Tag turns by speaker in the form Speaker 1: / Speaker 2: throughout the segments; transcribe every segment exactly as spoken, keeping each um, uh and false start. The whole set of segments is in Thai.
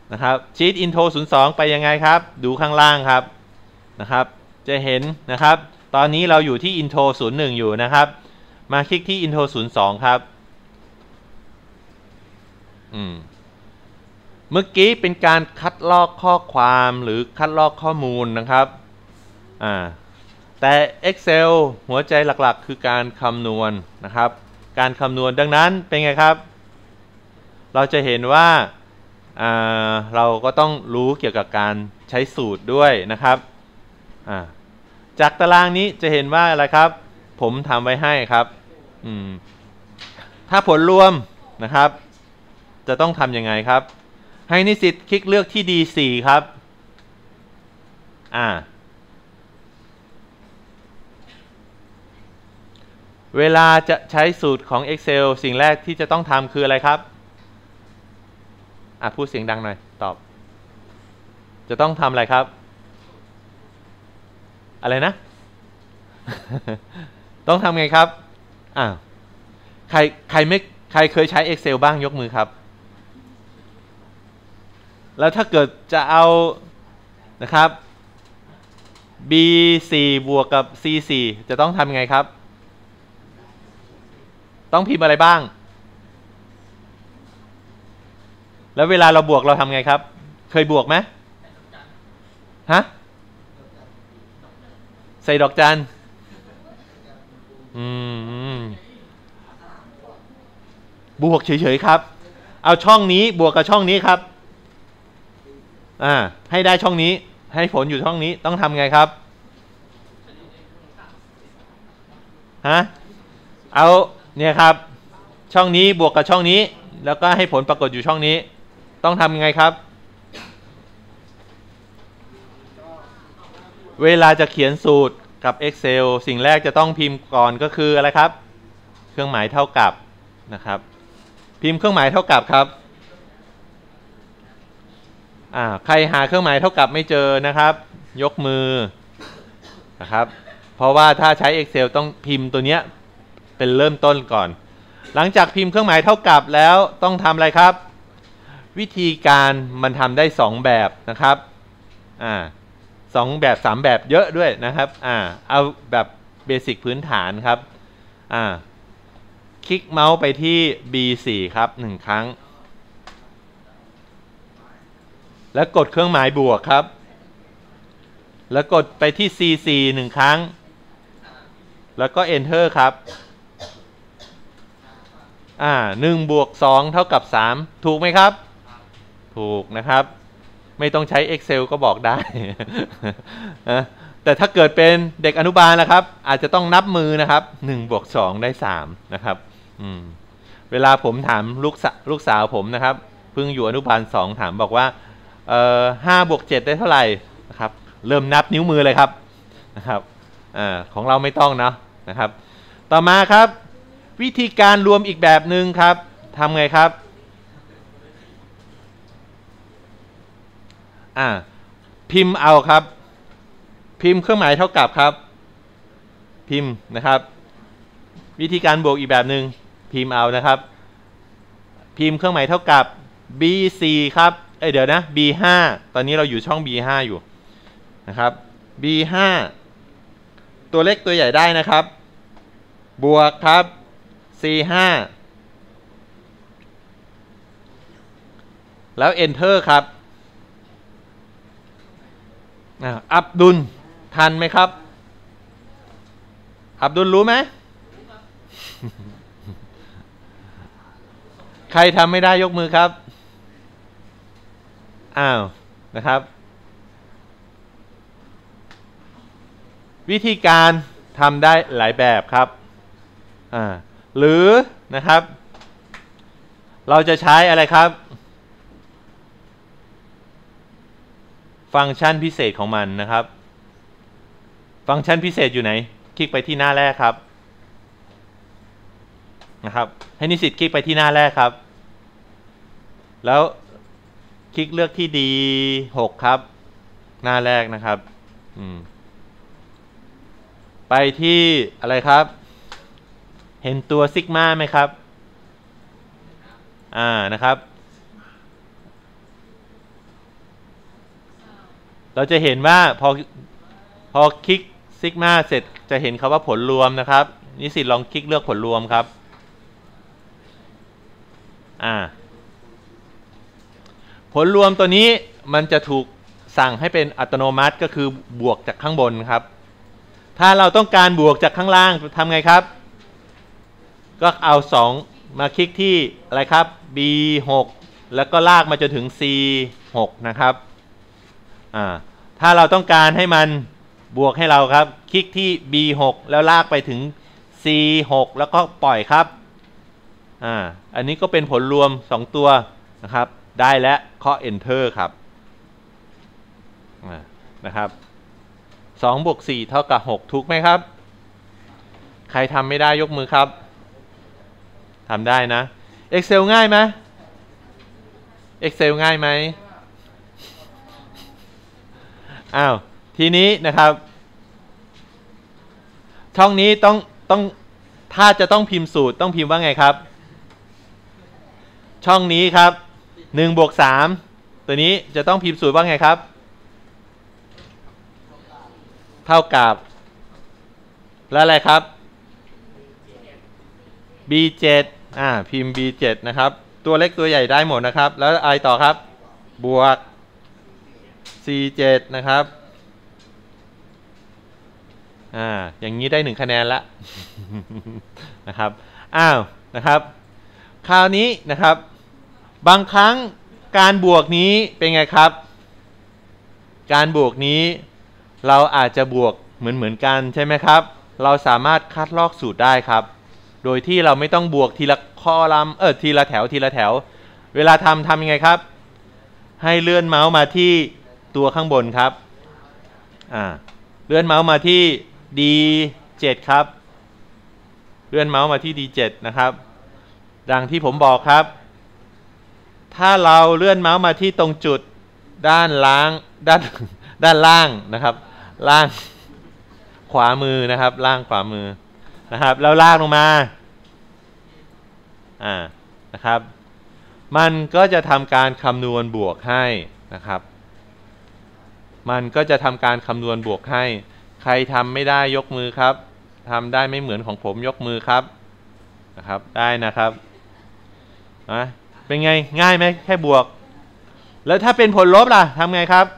Speaker 1: นะครับชีต Intro ศูนย์สองไปยังไงครับดูข้างล่างครับนะครับจะเห็นนะครับตอนนี้เราอยู่ที่ Intro ศูนย์หนึ่งอยู่นะครับมาคลิกที่ Intro ศูนย์สองครับอืมเมื่อกี้เป็นการคัดลอกข้อความหรือคัดลอกข้อมูลนะครับอ่าแต่ Excel หัวใจหลักๆคือการคำนวณ นะครับการคำนวณดังนั้นเป็นไงครับเราจะเห็นว่าอ่าเราก็ต้องรู้เกี่ยวกับการใช้สูตรด้วยนะครับอ่าจากตารางนี้จะเห็นว่าอะไรครับผมทำไว้ให้ครับอืมถ้าผลรวมนะครับจะต้องทำยังไงครับให้นิสิตคลิกเลือกที่ ดี โฟร์ ครับอ่าเวลาจะใช้สูตรของ Excel สิ่งแรกที่จะต้องทำคืออะไรครับอ่ะพูดเสียงดังหน่อยตอบจะต้องทำอะไรครับอะไรนะ ต้องทำไงครับอ่าใครใครไม่ใครเคยใช้ Excel บ้างยกมือครับแล้วถ้าเกิดจะเอานะครับ บี โฟร์ บวกกับ ซี โฟร์ จะต้องทำยังไงครับต้องพิมพ์อะไรบ้างแล้วเวลาเราบวกเราทำไงครับเคยบวกไหมฮะใส่ดอกจันอืมบวกเฉยๆครับเอาช่องนี้บวกกับช่องนี้ครับอ่าให้ได้ช่องนี้ให้ผลอยู่ช่องนี้ต้องทำไงครับฮะเอาเนี่ยครับช่องนี้บวกกับช่องนี้แล้วก็ให้ผลปรากฏอยู่ช่องนี้ต้องทำยังไงครับเวลาจะเขียนสูตรกับ Excel สิ่งแรกจะต้องพิมพ์ก่อนก็คืออะไรครับเครื่องหมายเท่ากับนะครับพิมพ์เครื่องหมายเท่ากับครับอ่าใครหาเครื่องหมายเท่ากับไม่เจอนะครับยกมือนะครับเพราะว่าถ้าใช้ Excel ต้องพิมพ์ตัวเนี้ยเป็นเริ่มต้นก่อนหลังจากพิมพ์เครื่องหมายเท่ากับแล้วต้องทำอะไรครับวิธีการมันทำได้สองแบบนะครับอ่าสองแบบสามแบบเยอะด้วยนะครับอ่าเอาแบบเบสิกพื้นฐานครับอ่าคลิกเมาส์ไปที่ บี โฟร์ ครับหนึ่งครั้งแล้วกดเครื่องหมายบวกครับแล้วกดไปที่ ซี โฟร์ หนึ่งครั้งแล้วก็ Enter ครับอ่าหนึ่งบวกสองเท่ากับสามถูกไหมครับถูกนะครับไม่ต้องใช้ Excel ก็บอกได้ แต่ถ้าเกิดเป็นเด็กอนุบาลนะครับอาจจะต้องนับมือนะครับหนึ่งบวกสองได้สามนะครับอืมเวลาผมถามลูกลูกสาวผมนะครับเพิ่งอยู่อนุบาลสองถามบอกว่าเอ่อห้าบวกเจ็ดได้เท่าไหร่นะครับเริ่มนับนิ้วมือเลยครับนะครับอ่าของเราไม่ต้องเนาะนะครับต่อมาครับวิธีการรวมอีกแบบหนึ่งครับทำไงครับอ่าพิมพ์เอาครับพิมพ์เครื่องหมายเท่ากับครับพิมพ์นะครับวิธีการบวกอีกแบบหนึ่งพิมพ์เอานะครับพิมพ์เครื่องหมายเท่ากับ บี โฟร์ ครับเอ้ยเดี๋ยวนะ บี ไฟว์ ตอนนี้เราอยู่ช่อง บี ไฟว์ อยู่นะครับ บี ไฟว์ ตัวเล็กตัวใหญ่ได้นะครับบวกครับ ซี ไฟว์ แล้ว Enter ครับอับดุลทันไหมครับอับดุลรู้ไหม ใครทำไม่ได้ยกมือครับอ้าวนะครับวิธีการทำได้หลายแบบครับอ่าหรือนะครับเราจะใช้อะไรครับฟังก์ชันพิเศษของมันนะครับฟังก์ชันพิเศษอยู่ไหนคลิกไปที่หน้าแรกครับนะครับให้นิสิตคลิกไปที่หน้าแรกครับแล้วคลิกเลือกที่ ดี หก ครับหน้าแรกนะครับอืมไปที่อะไรครับเห็นตัวซิกมาไหมครับอ่านะครับเราจะเห็นว่าพอพอคลิกซิกมาเสร็จจะเห็นคำว่าผลรวมนะครับนิสิตลองคลิกเลือกผลรวมครับอ่าผลรวมตัวนี้มันจะถูกสั่งให้เป็นอัตโนมัติก็คือบวกจากข้างบนครับถ้าเราต้องการบวกจากข้างล่างทำไงครับก็เอาสองมาคลิกที่อะไรครับ บี หก แล้วก็ลากมาจนถึง ซี หก นะครับอ่าถ้าเราต้องการให้มันบวกให้เราครับคลิกที่ บี หก แล้วลากไปถึง ซี หก แล้วก็ปล่อยครับอ่าอันนี้ก็เป็นผลรวมสองตัวนะครับได้แล้วเคาะ enter ครับอ่านะครับสองบวกสี่เท่ากับหกถูกไหมครับใครทำไม่ได้ยกมือครับทำได้นะ Excel ง่ายไหม Excel ง่ายไหมอ้าวทีนี้นะครับช่องนี้ต้องต้องถ้าจะต้องพิมพ์สูตรต้องพิมพ์ว่าไงครับช่องนี้ครับหนึ่งบวกสามตัวนี้จะต้องพิมพ์สูตรว่าไงครับเท่ากับแล้วอะไรครับ บี เจ็ด อ่าพิมพ์ บี เจ็ด นะครับตัวเล็กตัวใหญ่ได้หมดนะครับแล้วอะไรต่อครับบวก ซี เจ็ด นะครับอ่าอย่างนี้ได้หนึ่งคะแนนละนะครับอ้าวนะครับคราวนี้นะครับบางครั้งการบวกนี้เป็นไงครับการบวกนี้เราอาจจะบวกเหมือนเหมือนกันใช่ไหมครับเราสามารถคัดลอกสูตรได้ครับโดยที่เราไม่ต้องบวกทีละคอลัมน์เออทีละแถวทีละแถวเวลาทำทำยังไงครับให้เลื่อนเมาส์มาที่ตัวข้างบนครับอ่าเลื่อนเมาส์มาที่ ดี เจ็ด ครับเลื่อนเมาส์มาที่ ดี เจ็ด นะครับดังที่ผมบอกครับถ้าเราเลื่อนเมาส์มาที่ตรงจุดด้านล่างด้านด้านล่างนะครับล่างขวามือนะครับล่างขวามือนะครับแล้วลากลงมาอ่านะครับมันก็จะทำการคำนวณบวกให้นะครับมันก็จะทำการคำนวณบวกให้ใครทำไม่ได้ยกมือครับทำได้ไม่เหมือนของผมยกมือครับนะครับได้นะครับนะเป็นไงง่ายไหมแค่บวกแล้วถ้าเป็นผลลบล่ะทำไงครับ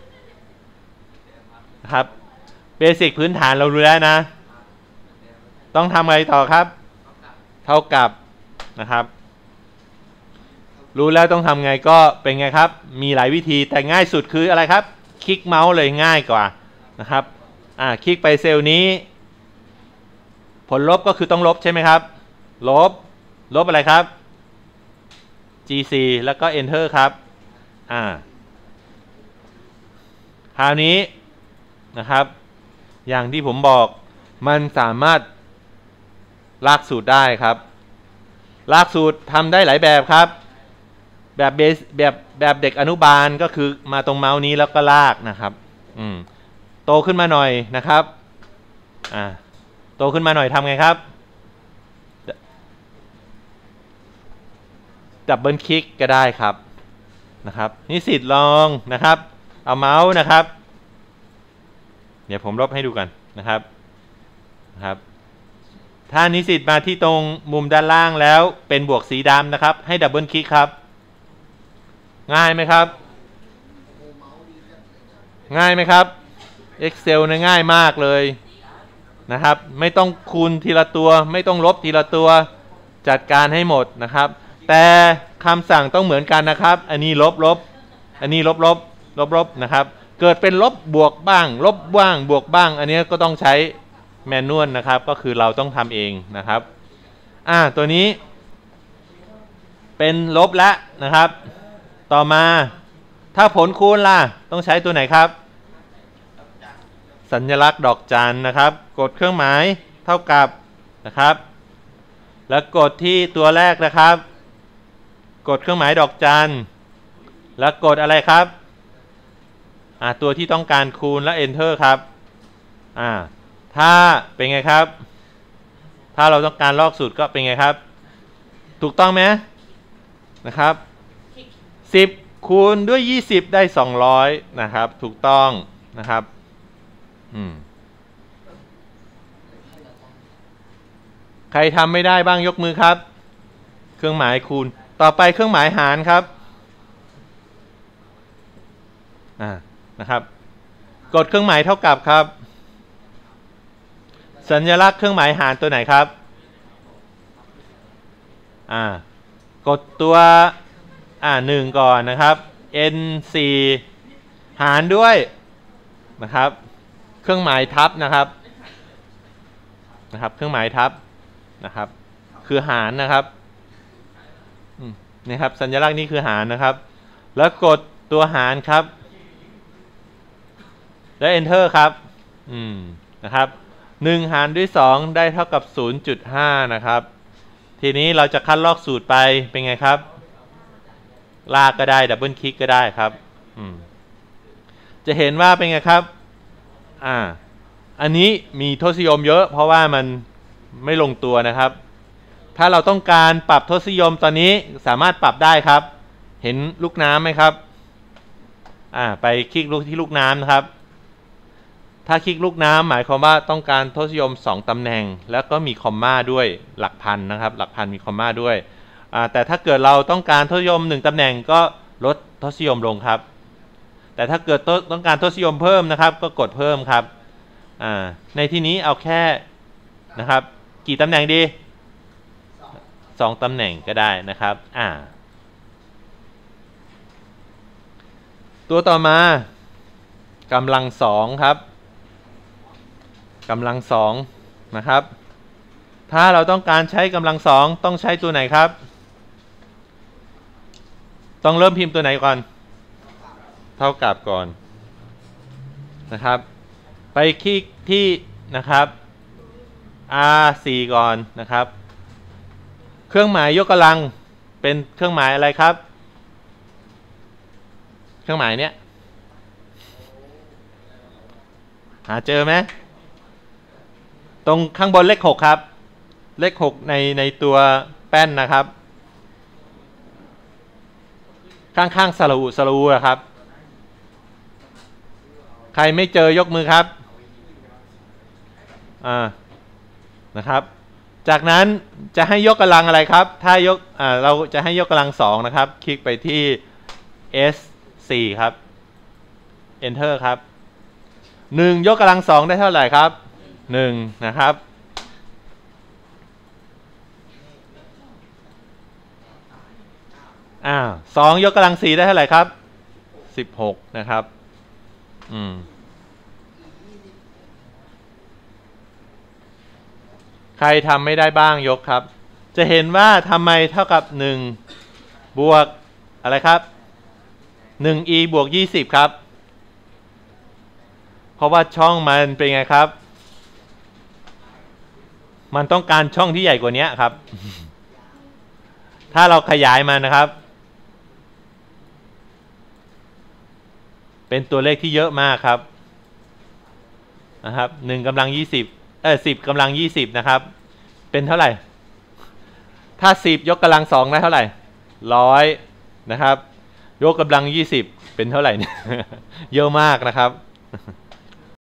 Speaker 1: ครับเบสิกพื้นฐานเรารู้แล้วนะต้องทำอะไรต่อครับเท่ากับนะครับรู้แล้วต้องทำไงก็เป็นไงครับมีหลายวิธีแต่ง่ายสุดคืออะไรครับคลิกเมาส์เลยง่ายกว่านะครับอ่าคลิกไปเซลล์นี้ผลลบก็คือต้องลบใช่ไหมครับลบลบอะไรครับ จี ซี แล้วก็ enter ครับอ่าคราวนี้นะครับอย่างที่ผมบอกมันสามารถลากสูตรได้ครับลากสูตรทำได้หลายแบบครับแบบเบสแบบแบบเด็กอนุบาลก็คือมาตรงเมาส์นี้แล้วก็ลากนะครับอืมโตขึ้นมาหน่อยนะครับอ่าโตขึ้นมาหน่อยทำไงครับดับเบิลคลิกก็ได้ครับนะครับนิสิตลองนะครับเอาเมาส์นะครับเดี๋ยวผมลบให้ดูกันนะครับนะครับถ้านิสิตมาที่ตรงมุมด้านล่างแล้วเป็นบวกสีดำนะครับให้ดับเบิลคลิกครับง่ายไหมครับง่ายไหมครับ Excel เนี่ยง่ายมากเลยนะครับไม่ต้องคูณทีละตัวไม่ต้องลบทีละตัวจัดการให้หมดนะครับแต่คำสั่งต้องเหมือนกันนะครับอันนี้ลบลบอันนี้ลบลบลบลบนะครับเกิดเป็นลบบวกบ้างลบบ้างบวกบ้างอันนี้ก็ต้องใช้แมนนวลนะครับก็คือเราต้องทำเองนะครับอ่าตัวนี้เป็นลบแล้วนะครับต่อมาถ้าผลคูณล่ะต้องใช้ตัวไหนครับสัญลักษณ์ดอกจันนะครับกดเครื่องหมายเท่ากับนะครับแล้วกดที่ตัวแรกนะครับกดเครื่องหมายดอกจันแล้วกดอะไรครับอ่าตัวที่ต้องการคูณแล้ว enter ครับอ่าถ้าเป็นไงครับถ้าเราต้องการลอกสูตรก็เป็นไงครับถูกต้องไหมนะครับสิบคูณด้วยยี่สิบได้สองร้อยนะครับถูกต้องนะครับอืมใครทำไม่ได้บ้างยกมือครับเครื่องหมายคูณต่อไปเครื่องหมายหารครับอ่านะครับกดเครื่องหมายเท่ากับครับสัญลักษณ์เครื่องหมายหารตัวไหนครับอ่ากดตัวอ่าหนึ่งก่อนนะครับ n สี่ หารด้วยนะครับเครื่องหมายทับนะครับนะครับเครื่องหมายทับนะครับคือหารนะครับนี่ครับสัญลักษณ์นี้คือหารนะครับแล้วกดตัวหารครับแล้ว enter ครับอืมนะครับหนึ่งหารด้วยสองได้เท่ากับ ศูนย์จุดห้า นะครับทีนี้เราจะคัดลอกสูตรไปเป็นไงครับลากก็ได้ดับเบิลคลิกก็ได้ครับอืมจะเห็นว่าเป็นไงครับอ่าอันนี้มีทศนิยมเยอะเพราะว่ามันไม่ลงตัวนะครับถ้าเราต้องการปรับทศนิยมตอนนี้สามารถปรับได้ครับเห็นลูกน้ำไหมครับอ่าไปคลิกลูกที่ลูกน้ำนะครับถ้าคลิกลูกน้ำหมายความว่าต้องการทศนิยมสองตำแหน่งแล้วก็มีคอมมาด้วยหลักพันนะครับหลักพันมีคอมมาด้วยอ่าแต่ถ้าเกิดเราต้องการทศนิยมหนึ่งตำแหน่งก็ลดทศนิยมลงครับแต่ถ้าเกิดต้องการทศนิยมเพิ่มนะครับก็กดเพิ่มครับอ่าในที่นี้เอาแค่นะครับกี่ตำแหน่งดีสองตำแหน่งก็ได้นะครับอ่าตัวต่อมากำลังสองครับกำลังสองนะครับถ้าเราต้องการใช้กำลังสองต้องใช้ตัวไหนครับต้องเริ่มพิมพ์ตัวไหนก่อนเท่ากับก่อนนะครับไปคลิกที่นะครับ อาร์ โฟร์ ก่อนนะครับเครื่องหมายยกกำลังเป็นเครื่องหมายอะไรครับเครื่องหมายเนี้ยหาเจอไหมตรงข้างบนเลขหกครับเลขหกในในตัวแป้นนะครับข้างๆสระอุสระอูครับใครไม่เจอยกมือครับอ่านะครับจากนั้นจะให้ยกกำลังอะไรครับถ้ายกอ่าเราจะให้ยกกำลังสองนะครับคลิกไปที่ เอส โฟร์ ครับ enter ครับหนึ่งยกกำลังสองได้เท่าไหร่ครับหนึ่งนะครับอ่าสองยกกำลังสี่ได้เท่าไหร่ครับสิบหกนะครับอืมใครทำไม่ได้บ้างยกครับจะเห็นว่าทำไมเท่ากับหนึ่งบวกอะไรครับหนึ่ง อี บวกยี่สิบครับเพราะว่าช่องมันเป็นไงครับมันต้องการช่องที่ใหญ่กว่านี้ครับถ้าเราขยายมันนะครับเป็นตัวเลขที่เยอะมากครับนะครับหนึ่งกำลังยี่สิบเออสิบกำลังยี่สิบนะครับเป็นเท่าไหร่ถ้าสิบยกกำลังสองได้เท่าไหร่ร้อยนะครับยกกำลังยี่สิบเป็นเท่าไหร่เนี่ยเยอะมากนะครับ